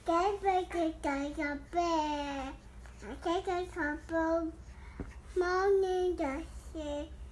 Cái bê cái cà phê, cái cà phê món như là